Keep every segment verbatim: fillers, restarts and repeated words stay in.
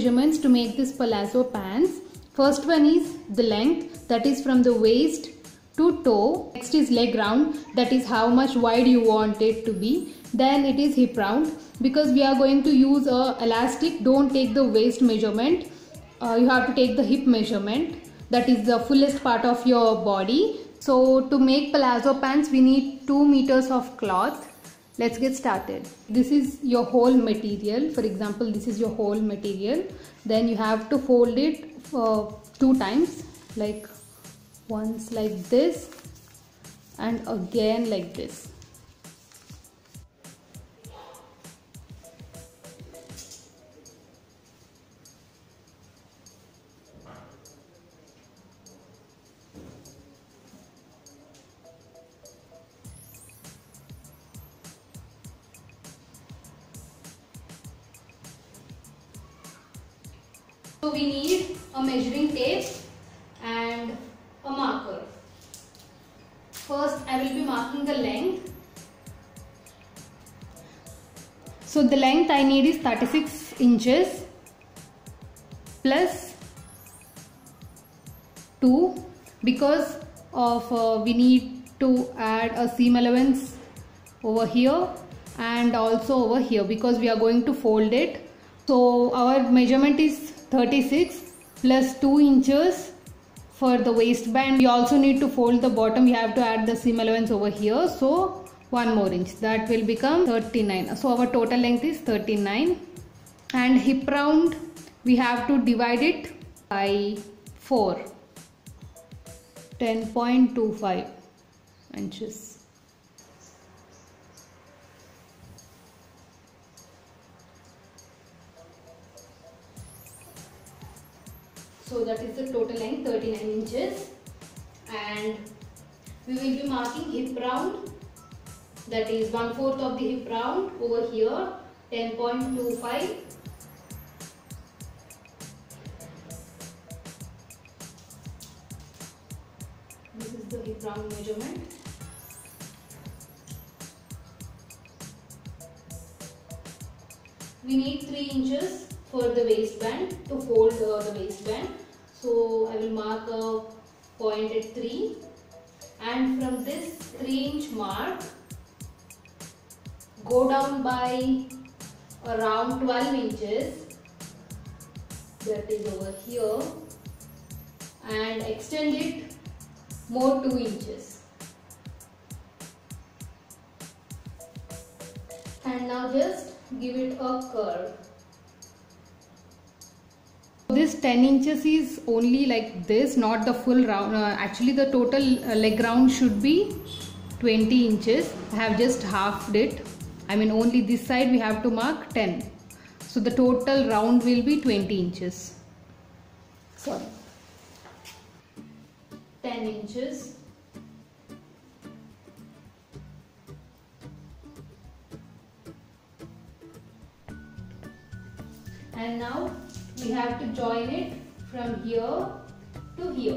measurements to make this palazzo pants. First one is the length, that is from the waist to toe. Next is leg round, that is how much wide you want it to be. Then it is hip round. Because we are going to use a elastic, don't take the waist measurement. Uh, you have to take the hip measurement, that is the fullest part of your body. So to make palazzo pants we need two meters of cloth. Let's get started. This is your whole material. For example, this is your whole material. Then you have to fold it uh, two times, like once like this and again like this. So we need a measuring tape and a marker. First I will be marking the length. So the length I need is thirty-six inches plus two, because of uh, we need to add a seam allowance over here and also over here, because we are going to fold it. So our measurement is thirty-six plus two inches for the waistband. We also need to fold the bottom. We have to add the seam allowance over here. So one more inch, that will become thirty-nine. So our total length is thirty-nine. And hip round, we have to divide it by four. ten point two five inches. So that is the total length, thirty-nine inches. And we will be marking hip round, that is one fourth of the hip round over here, ten point two five. This is the hip round measurement. We need three inches for the waistband, to fold uh, the waistband. So I will mark a point at three, and from this three inch mark go down by around twelve inches, that is over here, and extend it more two inches. And now just give it a curve. This ten inches is only like this, not the full round. Uh, actually the total uh, leg round should be twenty inches. I have just halved it. I mean only this side we have to mark ten. So the total round will be twenty inches. Sorry. ten inches. And now we have to join it from here to here.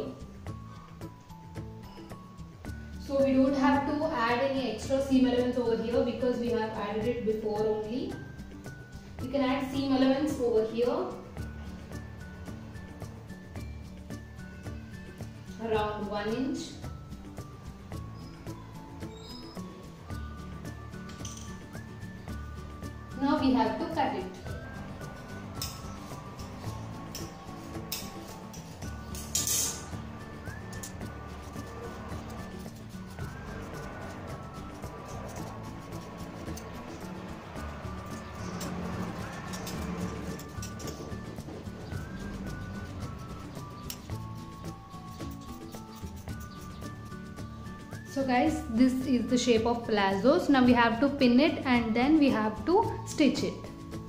So we don't have to add any extra seam allowance over here, because we have added it before only. You can add seam allowance over here, around one inch. Now we have to cut it. So guys, this is the shape of palazzos. Now we have to pin it and then we have to stitch it.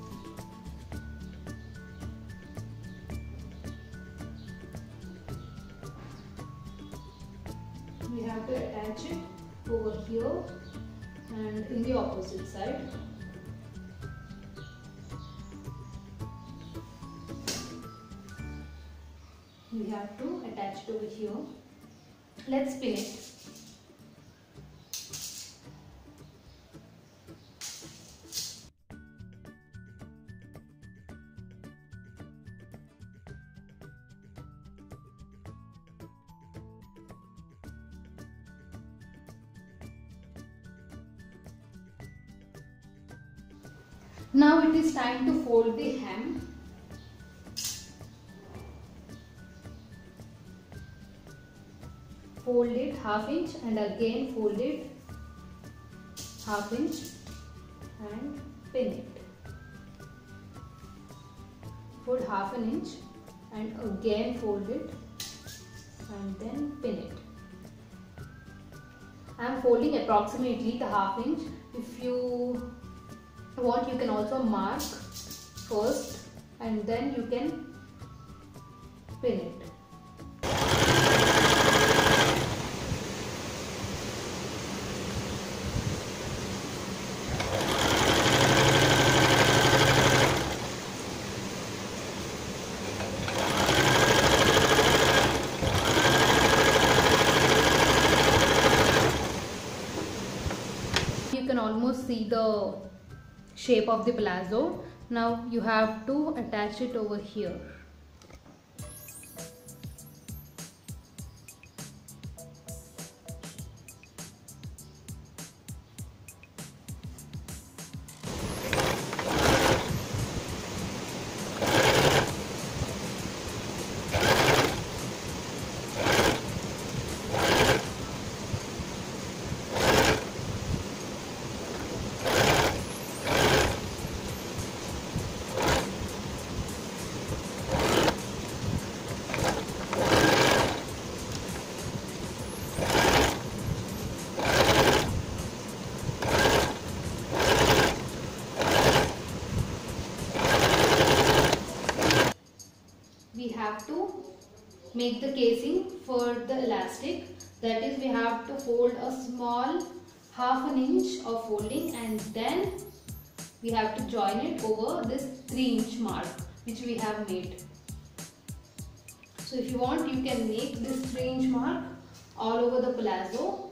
We have to attach it over here and in the opposite side. We have to attach it over here. Let's pin it. Now it is time to fold the hem. Fold it half inch and again fold it half inch and pin it. Fold half an inch and again fold it and then pin it. I am folding approximately the half inch. If you want, you can also mark first and then you can pin it. You can almost see the shape of the palazzo. Now you have to attach it over here. We have to make the casing for the elastic. That is, we have to fold a small half an inch of folding and then we have to join it over this three inch mark which we have made. So if you want, you can make this three inch mark all over the palazzo.